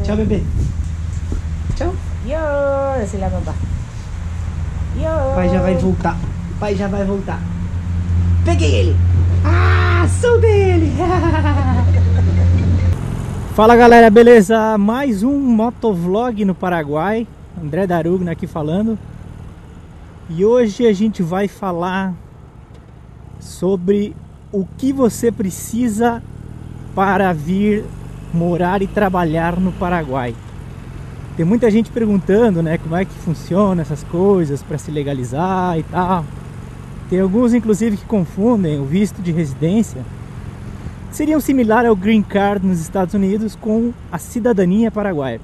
Tchau, bebê. Tchau. Yo, sila baba. Yo. Pai já vai voltar. Pai já vai voltar. Peguei ele. Ah, soltei ele. Fala galera, beleza? Mais um motovlog no Paraguai. André Darugna aqui falando. E hoje a gente vai falar sobre o que você precisa para vir morar e trabalhar no Paraguai. Tem muita gente perguntando, né, como é que funciona essas coisas para se legalizar e tal. Tem alguns inclusive que confundem o visto de residência. Seria similar ao Green Card nos Estados Unidos com a cidadania paraguaia.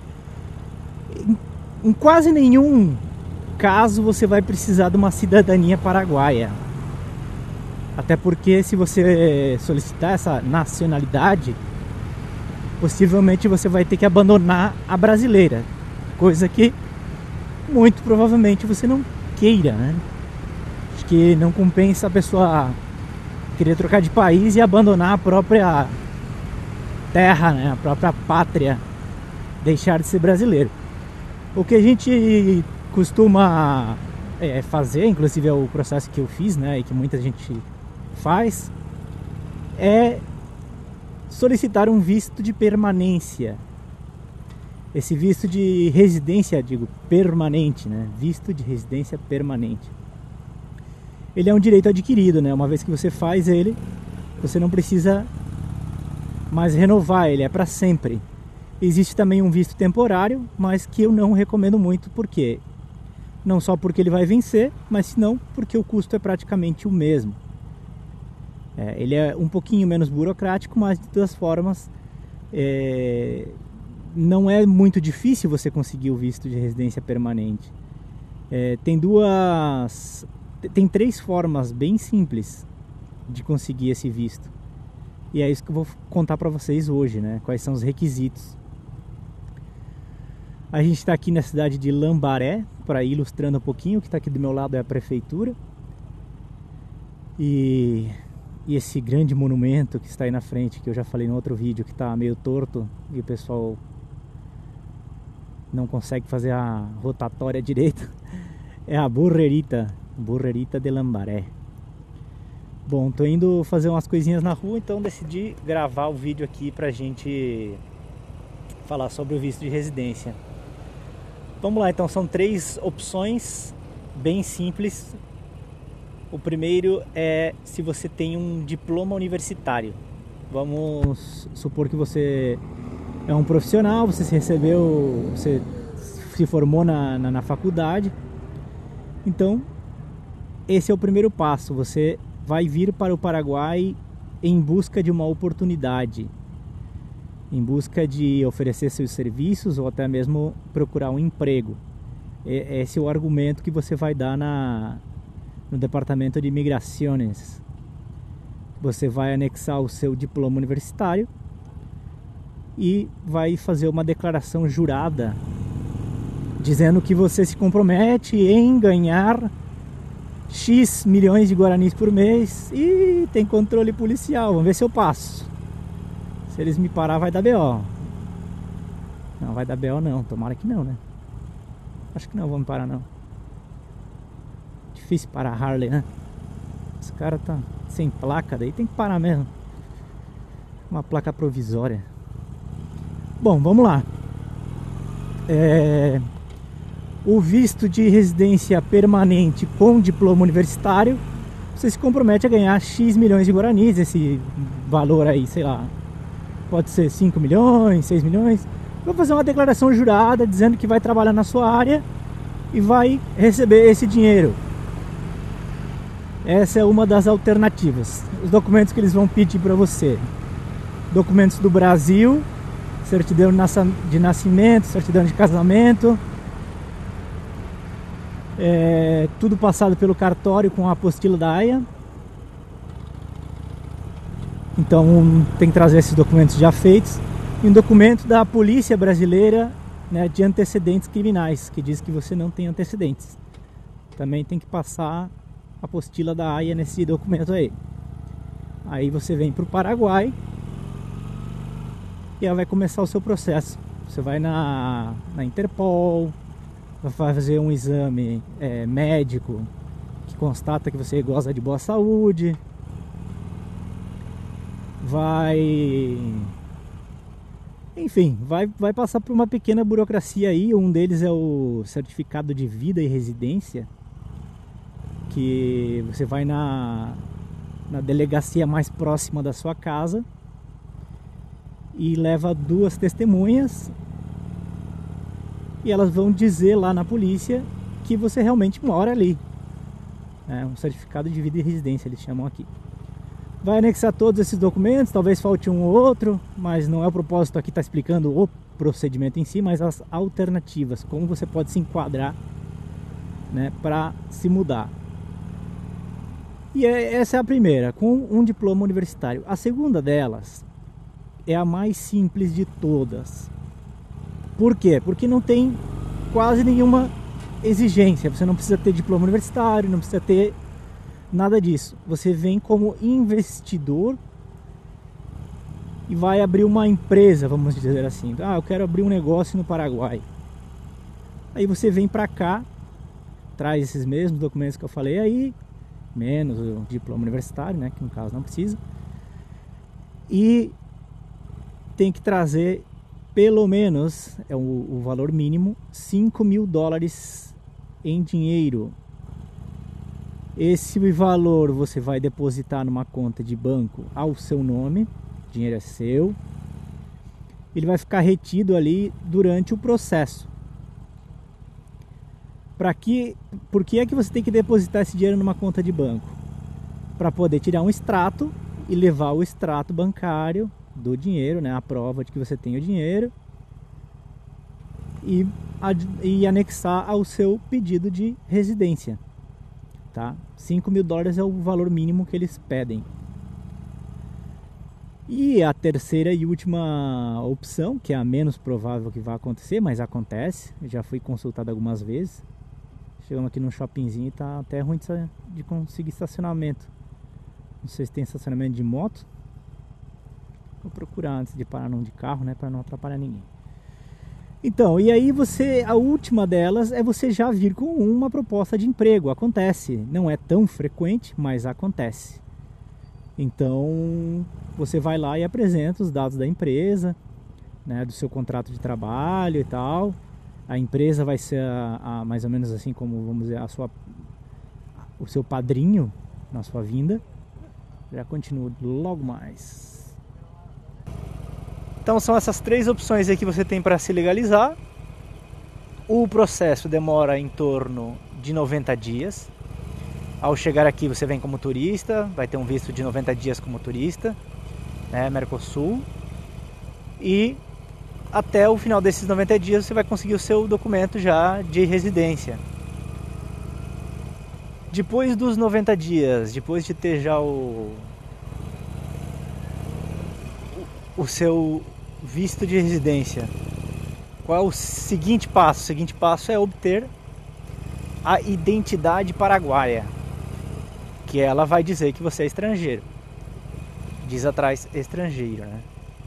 Em quase nenhum caso você vai precisar de uma cidadania paraguaia. Até porque se você solicitar essa nacionalidade, possivelmente você vai ter que abandonar a brasileira. Coisa que muito provavelmente você não queira, né? Acho que não compensa a pessoa querer trocar de país e abandonar a própria terra, né? A própria pátria, deixar de ser brasileiro. O que a gente costuma fazer, inclusive é o processo que eu fiz, né, e que muita gente faz, é solicitar um visto de permanência. Esse visto de residência, digo, permanente, né? Visto de residência permanente. Ele é um direito adquirido, né? Uma vez que você faz ele, você não precisa mais renovar, ele é para sempre. Existe também um visto temporário, mas que eu não recomendo muito, porque não só porque ele vai vencer, mas senão porque o custo é praticamente o mesmo. Ele é um pouquinho menos burocrático, mas de todas formas não é muito difícil você conseguir o visto de residência permanente. Tem três formas bem simples de conseguir esse visto. E é isso que eu vou contar para vocês hoje, né? Quais são os requisitos. A gente está aqui na cidade de Lambaré, para ir ilustrando um pouquinho. O que está aqui do meu lado é a prefeitura. E esse grande monumento que está aí na frente, que eu já falei no outro vídeo, que está meio torto e o pessoal não consegue fazer a rotatória direito, é a Burrerita de Lambaré. Bom, tô indo fazer umas coisinhas na rua, então decidi gravar o vídeo aqui pra gente falar sobre o visto de residência. Vamos lá, então, são três opções bem simples. O primeiro é se você tem um diploma universitário. Vamos supor que você é um profissional, você se formou na faculdade. Então, esse é o primeiro passo. Você vai vir para o Paraguai em busca de uma oportunidade, em busca de oferecer seus serviços ou até mesmo procurar um emprego. Esse é o argumento que você vai dar no departamento de imigrações. Você vai anexar o seu diploma universitário e vai fazer uma declaração jurada dizendo que você se compromete em ganhar X milhões de guaranis por mês e tem controle policial. Vamos ver se eu passo. Se eles me parar, vai dar BO. Não vai dar BO não, tomara que não, né? Acho que não vão me parar não. Difícil parar Harley, né? Esse cara tá sem placa, daí tem que parar mesmo. Uma placa provisória. Bom, vamos lá. O visto de residência permanente com diploma universitário, você se compromete a ganhar X milhões de guaranis. Esse valor aí, sei lá, pode ser 5 milhões, 6 milhões. Vai fazer uma declaração jurada dizendo que vai trabalhar na sua área e vai receber esse dinheiro. Essa é uma das alternativas. Os documentos que eles vão pedir para você: documentos do Brasil, certidão de nascimento, certidão de casamento, tudo passado pelo cartório com a apostila da AIA. Então tem que trazer esses documentos já feitos. E um documento da polícia brasileira, né, de antecedentes criminais, que diz que você não tem antecedentes. Também tem que passar a apostila da AIA nesse documento aí. Aí você vem para o Paraguai e aí vai começar o seu processo. Você vai na Interpol, vai fazer um exame médico que constata que você goza de boa saúde, enfim, vai passar por uma pequena burocracia aí. Um deles é o certificado de vida e residência, que você vai na delegacia mais próxima da sua casa e leva 2 testemunhas, e elas vão dizer lá na polícia que você realmente mora ali. É um certificado de vida e residência, eles chamam aqui. Vai anexar todos esses documentos, talvez falte um ou outro, mas não é o propósito aqui estar explicando o procedimento em si, mas as alternativas, como você pode se enquadrar, né, para se mudar. E essa é a primeira, com um diploma universitário. A segunda delas é a mais simples de todas. Por quê? Porque não tem quase nenhuma exigência. Você não precisa ter diploma universitário, não precisa ter nada disso. Você vem como investidor e vai abrir uma empresa, vamos dizer assim. Eu quero abrir um negócio no Paraguai. Aí você vem pra cá, traz esses mesmos documentos que eu falei aí, menos o diploma universitário, né, que no caso não precisa. E tem que trazer pelo menos, é o valor mínimo, $5.000 em dinheiro. Esse valor você vai depositar numa conta de banco ao seu nome, o dinheiro é seu. Ele vai ficar retido ali durante o processo. Por que é que você tem que depositar esse dinheiro numa conta de banco? Para poder tirar um extrato e levar o extrato bancário do dinheiro, né, a prova de que você tem o dinheiro, e anexar ao seu pedido de residência. Tá? $5.000 é o valor mínimo que eles pedem. E a terceira e última opção, que é a menos provável que vai acontecer, mas acontece, eu já fui consultado algumas vezes. Chegamos aqui num shoppingzinho e tá até ruim de conseguir estacionamento. Não sei se tem estacionamento de moto. Vou procurar antes de parar num de carro, né, para não atrapalhar ninguém. Então, e aí a última delas é você já vir com uma proposta de emprego. Acontece, não é tão frequente, mas acontece. Então, você vai lá e apresenta os dados da empresa, né, do seu contrato de trabalho e tal. A empresa vai ser mais ou menos assim como, vamos dizer, o seu padrinho na sua vinda. Já continuo logo mais. Então são essas 3 opções aí que você tem para se legalizar. O processo demora em torno de 90 dias. Ao chegar aqui você vem como turista, vai ter um visto de 90 dias como turista, né, Mercosul. E até o final desses 90 dias você vai conseguir o seu documento já de residência. Depois dos 90 dias, depois de ter já o seu visto de residência, qual é o seguinte passo? O seguinte passo é obter a identidade paraguaia, que ela vai dizer que você é estrangeiro. Diz atrás estrangeiro, né?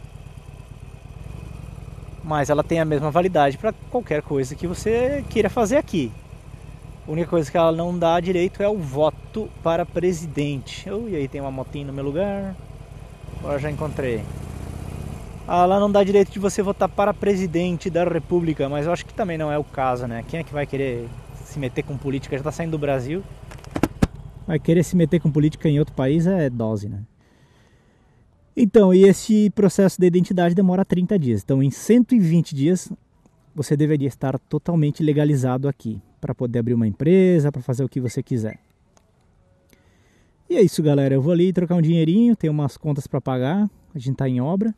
Mas ela tem a mesma validade para qualquer coisa que você queira fazer aqui. A única coisa que ela não dá direito é o voto para presidente. E aí tem uma motinha no meu lugar. Agora já encontrei. Ela não dá direito de você votar para presidente da república, mas eu acho que também não é o caso, né? Quem é que vai querer se meter com política? Já está saindo do Brasil. Vai querer se meter com política em outro país é dose, né? Então, e esse processo de identidade demora 30 dias. Então, em 120 dias, você deveria estar totalmente legalizado aqui, para poder abrir uma empresa, para fazer o que você quiser. E é isso, galera. Eu vou ali trocar um dinheirinho, tem umas contas para pagar, a gente está em obra.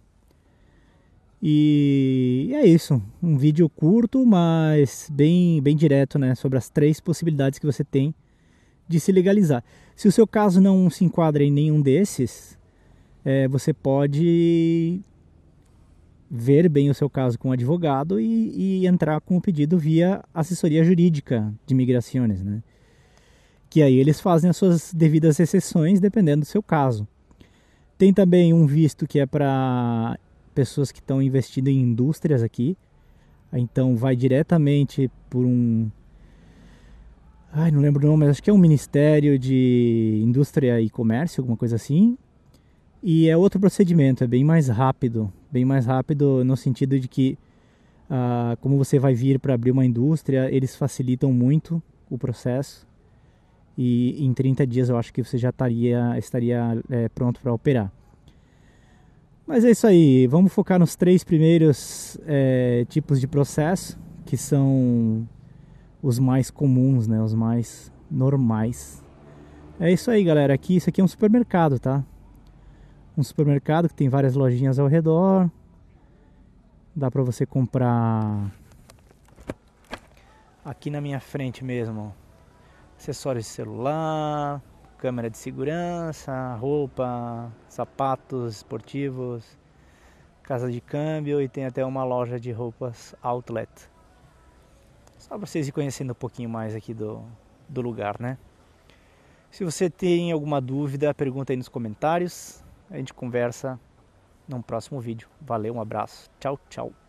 E é isso, um vídeo curto, mas bem direto, né, sobre as 3 possibilidades que você tem de se legalizar. Se o seu caso não se enquadra em nenhum desses, você pode ver bem o seu caso com um advogado e entrar com o pedido via assessoria jurídica de migrações, né? Que aí eles fazem as suas devidas exceções dependendo do seu caso. Tem também um visto que é para pessoas que estão investindo em indústrias aqui. Então vai diretamente por um... Ai, não lembro o nome, mas acho que é um Ministério de Indústria e Comércio, alguma coisa assim. E é outro procedimento, é bem mais rápido no sentido de que, como você vai vir para abrir uma indústria, eles facilitam muito o processo. E em 30 dias eu acho que você já estaria pronto para operar. Mas é isso aí, vamos focar nos 3 primeiros tipos de processo, que são os mais comuns, né, os mais normais. É isso aí, galera. Isso aqui é um supermercado, tá? Um supermercado que tem várias lojinhas ao redor. Dá pra você comprar aqui na minha frente mesmo acessórios de celular, câmera de segurança, roupa, sapatos esportivos, casa de câmbio e tem até uma loja de roupas outlet. Só para vocês ir conhecendo um pouquinho mais aqui do lugar, né? Se você tem alguma dúvida, pergunta aí nos comentários. A gente conversa num próximo vídeo. Valeu, um abraço. Tchau, tchau.